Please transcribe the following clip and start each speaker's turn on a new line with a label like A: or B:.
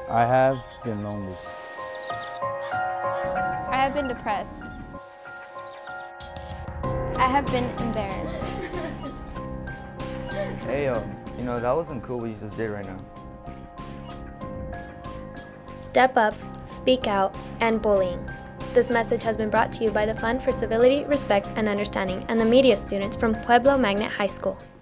A: I have been lonely.
B: I have been depressed. I have been embarrassed.
C: Hey, that wasn't cool what you just did right now.
D: Step up, speak out, and bullying. This message has been brought to you by the Fund for Civility, Respect and Understanding and the media students from Pueblo Magnet High School.